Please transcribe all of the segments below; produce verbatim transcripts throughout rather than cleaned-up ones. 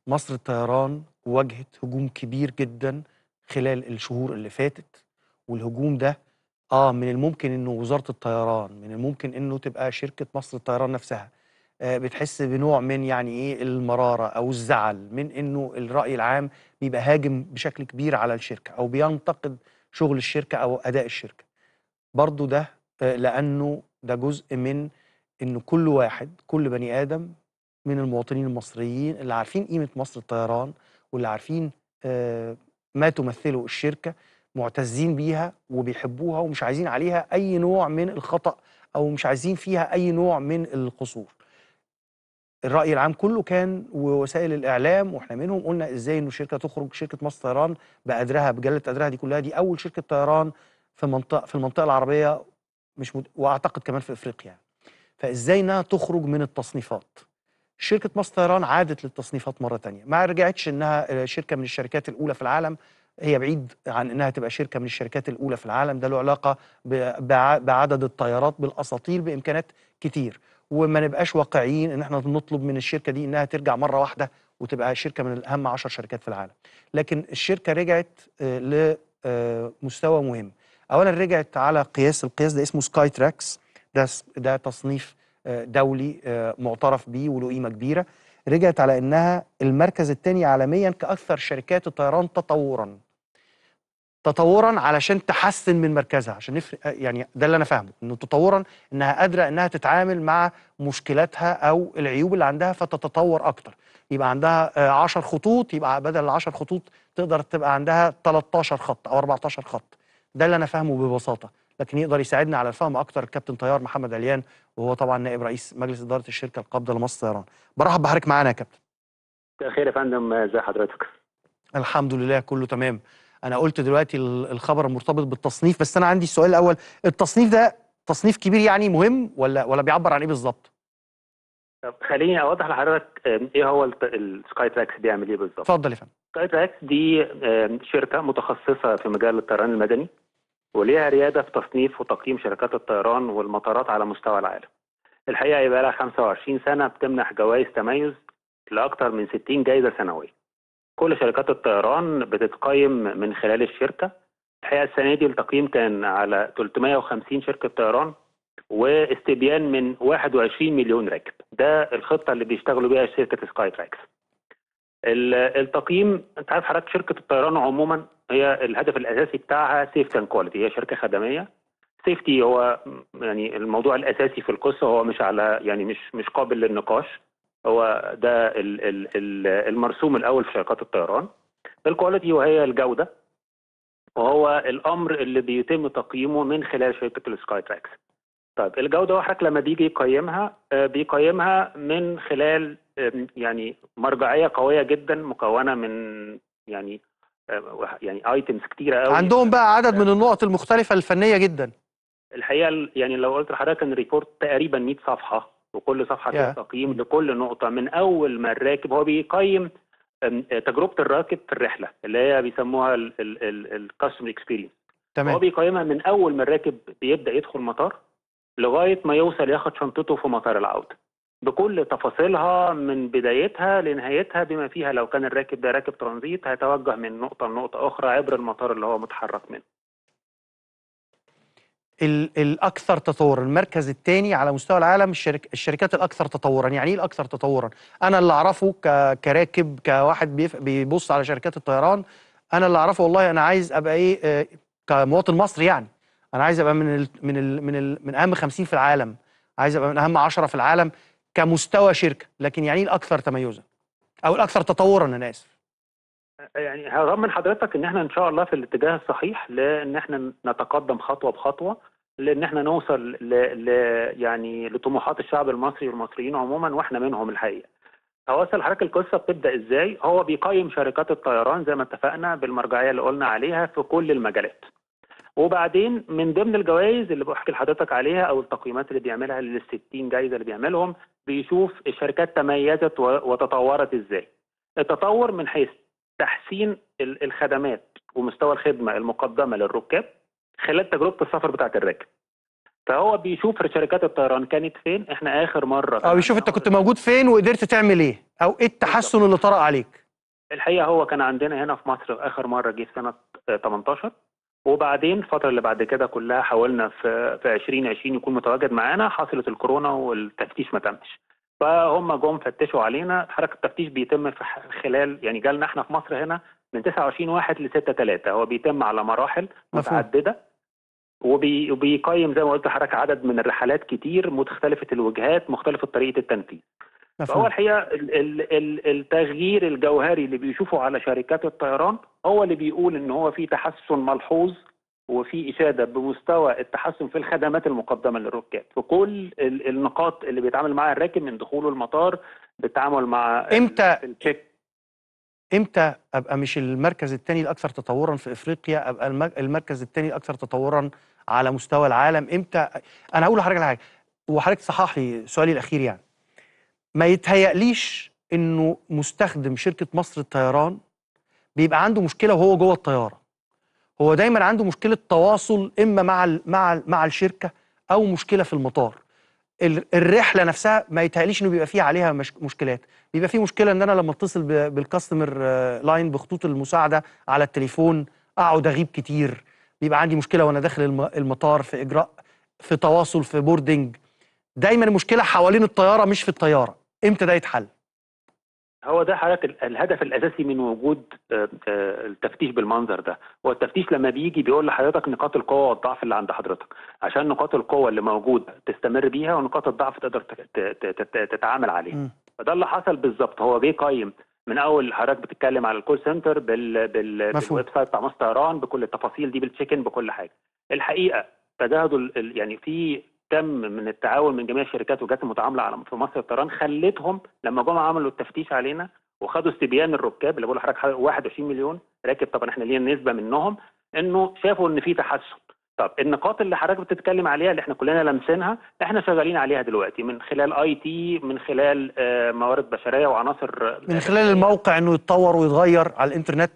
مصر الطيران واجهت هجوم كبير جدًا خلال الشهور اللي فاتت، والهجوم ده آه، من الممكن إنه وزارة الطيران، من الممكن إنه تبقى شركة مصر الطيران نفسها آآ بتحس بنوع من يعني إيه، المرارة أو الزعل من إنه الرأي العام بيبقى هاجم بشكل كبير على الشركة أو بينتقد شغل الشركة أو أداء الشركة. برضه ده آآ لأنه ده جزء من إنه كل واحد، كل بني آدم من المواطنين المصريين اللي عارفين قيمة مصر الطيران واللي عارفين آآ ما تمثّله الشركة، مُعتزّين بيها وبيحبوها ومش عايزين عليها أي نوع من الخطأ أو مش عايزين فيها أي نوع من القصور. الرأي العام كُلّه كان ووسائل الإعلام وإحنا منهم قُلنا إزاي إنه الشركة تخرج شركة مصر طيران بقدرها بجلالة قدرها دي كُلّها، دي أول شركة طيران في منطقة في المنطقة العربية مش مت وأعتقد كمان في إفريقيا يعني. فإزاي إنها تخرج من التصنيفات. شركة مصر طيران عادت للتصنيفات مرة تانية، ما رجعتش إنها آآ شركة من الشركات الأولى في العالم، هي بعيد عن إنها تبقى شركة من الشركات الأولى في العالم، ده له علاقة ب بع بعدد الطيارات، بالأساطيل، بإمكانات كتير، وما نبقاش واقعيين إن إحنا نطلب من الشركة دي إنها ترجع مرة واحدة وتبقى شركة من أهم عشر شركات في العالم، لكن الشركة رجعت آآ ل آآ مستوى مهم. أولًا رجعت على قياس، القياس ده اسمه Skytrax، ده س ده تصنيف آآ دولي آآ مُعترف بيه وله قيمة كبيرة، رجعت على إنها المركز التاني عالميًا كأكثر شركات الطيران تطوُّرًا. تطوُّرًا علشان تحسِّن من مركزها، عشان نفرق آه، يعني ده اللي أنا فاهمه، إنه تطوُّرًا إنها قادرة إنها تتعامل مع مشكلاتها أو العيوب اللي عندها فتتطوّر أكتر، يبقى عندها آآ عشر خطوط، يبقى بدل العشر خطوط تقدر تبقى عندها تلتاشر خط أو أربعتاشر خط، ده اللي أنا فاهمه ببساطة، لكن يقدر يساعدني على الفهم أكتر الكابتن طيار محمد عليان، وهو طبعًا نائب رئيس مجلس إدارة الشركة القابضة لمصر طيران. بارحب بحضرتك معانا يا كابتن. مساء الخير يا فندم، ازي حضرتك؟ الحمد لله كله تمام. أنا قُلت دلوقتي ال الخبر المرتبط بالتصنيف، بس أنا عندي السؤال الأول، التصنيف ده تصنيف كبير يعني مهم والّا والّا بيعبّر عن إيه بالضبط؟ طب خليني اوضح لحضرتك آم، ايه هو السكاي تراكس بيعمل ايه بالظبط. اتفضل يا فندم. سكاي تراكس دي آم، شركه متخصصه في مجال الطيران المدني، وليها رياده في تصنيف وتقييم شركات الطيران والمطارات على مستوى العالم. الحقيقه يبقى لها خمسة وعشرين سنه بتمنح جوائز تميز لاكثر من ستين جائزه سنويه. كل شركات الطيران بتتقيم من خلال الشركه. الحقيقه السنه دي التقييم كان على ثلاثمائة وخمسين شركه طيران واستبيان من واحد وعشرين مليون راكب. ده الخطه اللي بيشتغلوا بيها شركه سكاي تراكس. التقييم، انت عارف حضرتك شركه الطيران عموما هي الهدف الاساسي بتاعها سيفتي اند كواليتي، هي شركه خدميه. سيفتي هو يعني الموضوع الاساسي في القصه، هو مش على يعني مش مش قابل للنقاش، هو ده ال- ال- ال- المرسوم الاول في شركات الطيران. الكواليتي وهي الجوده، وهو الامر اللي بيتم تقييمه من خلال شركه السكاي تراكس. طيب الجودة وحضرتك لما بيجي يقيمها آه، بيقيمها من خلال آم، يعني مرجعية قوية جدا مكونة من يعني آه، يعني ايتمز كتيرة قوي. عندهم بقى عدد من النقط المختلفة الفنية جدًا. الحقيقة يعني لو قلت لحضرتك ان الريبورت تقريبا مئة صفحة، وكل صفحة فيها ياه! تقييم لكل نقطة من أول ما الراكب هو بيقيم آم، تجربة الراكب في الرحلة اللي هي بيسموها الكاستمر اكسبيرينس. فهو تمام. بيقيمها من أول ما الراكب بيبدأ يدخل مطار لغاية ما يوصل ياخد شنطته في مطار العودة، بكل تفاصيلها من بدايتها لنهايتها، بما فيها لو كان الراكب ده راكب ترانزيت هيتوجه من نقطة لنقطة أخرى عبر المطار اللي هو متحرك منه. ال الأكثر تطوُّرًا، المركز التاني على مستوى العالم الشرك الشركات الأكثر تطوُّرًا، يعني إيه الأكثر تطوُّرًا؟ أنا اللي أعرفه ك كراكب، كواحد بيف بيبُص على شركات الطيران، أنا اللي أعرفه والله أنا عايز أبقى إيه، آآ كمواطن مصري يعني، أنا عايز أبقى من ال من ال من ال من أهم خمسين في العالم، عايز أبقى من أهم عشرة في العالم كمستوى شركة، لكن يعني إيه الأكثر تميُّزًا أو الأكثر تطوُّرًا أنا آسف؟ يعني هطمن حضرتك ان احنا ان شاء الله في الاتجاه الصحيح، لان احنا نتقدم خطوة بخطوة، لان احنا نوصل ل... ل... يعني لطموحات الشعب المصري والمصريين عموما، واحنا منهم الحقيقة. هوصل حضرتك القصه بتبدا ازاي. هو بيقيم شركات الطيران زي ما اتفقنا بالمرجعيه اللي قلنا عليها في كل المجالات، وبعدين من ضمن الجوائز اللي بحكي لحضرتك عليها او التقييمات اللي بيعملها لل ستين جايزه اللي بيعملهم، بيشوف الشركات تميزت و- وتطورت ازاي. التطور من حيث تحسين ال- الخدمات ومستوى الخدمه المقدمه للركاب خلال تجربه السفر بتاعت الراكب. فهو بيشوف شركات الطيران كانت فين. احنا اخر مره اه بيشوف انت كنت موجود فين وقدرت تعمل ايه، او ايه التحسن اللي طرأ عليك. الحقيقه هو كان عندنا هنا في مصر اخر مره جه في سنه تمنتاشر، وبعدين الفتره اللي بعد كده كلها حاولنا في في ألفين وعشرين يكون متواجد معانا. حصلت الكورونا والتفتيش ما تمش، فهم جم فتشوا علينا. حركه التفتيش بيتم في خلال يعني جالنا احنا في مصر هنا من تسعة وعشرين واحد ل ستة ثلاثة. هو بيتم على مراحل مفهوم. متعدده، وبي وبيقيم زي ما قلت لحضرتك عدد من الرحلات كتير مختلفه الوجهات مختلفه طريقه التنفيذ. فهو مفهوم. الحقيقه ال- ال- ال- التغيير الجوهري اللي بيشوفه على شركات الطيران هو اللي بيقول ان هو في تحسن ملحوظ وفي اشاده بمستوى التحسن في الخدمات المقدمه للركاب في كل ال- النقاط اللي بيتعامل معاها الراكب من دخوله المطار، بالتعامل مع ال- امتى في التشيك. امتى ابقى مش المركز الثاني الاكثر تطورا في افريقيا، ابقى الم- المركز الثاني الاكثر تطورا على مستوى العالم؟ امتى؟ انا هقول لحضرتك على حاجه وحضرتك تصحح لي سؤالي الاخير. يعني ما يتهيأليش انه مستخدم شركه مصر الطيران بيبقى عنده مشكله وهو جوه الطياره. هو دايما عنده مشكله تواصل، اما مع ال مع ال مع الشركه او مشكله في المطار. ال- الرحله نفسها ما يتهيأليش انه بيبقى فيه عليها مش مشكلات. بيبقى فيه مشكله ان انا لما اتصل ب- بالكاستمر آه، لاين بخطوط المساعده على التليفون اقعد اغيب كتير. بيبقى عندي مشكله وانا داخل الم- المطار في اجراء، في تواصل، في بوردنج. دايما المشكله حوالين الطياره مش في الطياره. امتى ده يتحل؟ هو ده حضرتك ال- الهدف الاساسي من وجود آه، آه، التفتيش بالمنظر ده. هو التفتيش لما بيجي بيقول لحضرتك نقاط القوه والضعف اللي عند حضرتك، عشان نقاط القوه اللي موجوده تستمر بيها ونقاط الضعف تقدر تت- تت- تت- تتعامل عليها. م. فده اللي حصل بالظبط. هو بيقيم من اول حضرتك بتتكلم على الكول سنتر بال بال مفهوم. بالويب سايت بتاع مصر طيران بكل التفاصيل دي، بالتشيك ان بكل حاجه. الحقيقه تجاهل ال- يعني في تم من التعاون من جميع الشركات وجهات المتعامله على في مصر الطيران، خلتهم لما جم عملوا التفتيش علينا وخدوا استبيان الركاب اللي بقول لحضرتك واحد وعشرين مليون راكب، طبعا احنا لينا نسبه منهم، انه شافوا ان في تحسن. طب النقاط اللي حضرتك بتتكلم عليها اللي احنا كلنا لامسينها احنا شغالين عليها دلوقتي من خلال اي تي، من خلال آه، موارد بشريه وعناصر آه، من خلال بشريه. الموقع انه يتطور ويتغير على الانترنت.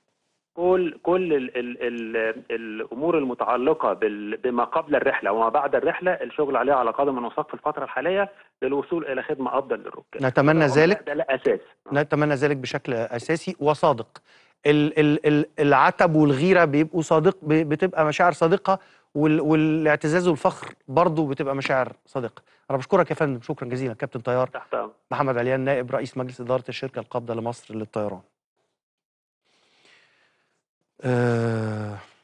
كل كل ال ال ال الامور المتعلقه بال- بما قبل الرحله وما بعد الرحله الشغل عليها على قدم وساق في الفتره الحاليه للوصول الى خدمه افضل للركاب. نتمنى فده- ذلك. ده لا اساس. نتمنى ذلك بشكل اساسي وصادق. ال ال ال العتب والغيره بيبقوا صادق، ب- بتبقى مشاعر صادقه، وال والاعتزاز والفخر برضه بتبقى مشاعر صادقه. انا بشكرك يا فندم، شكرا جزيلا. كابتن طيار تحت أمر. محمد عليان، نائب رئيس مجلس اداره الشركه القابضه لمصر للطيران. أه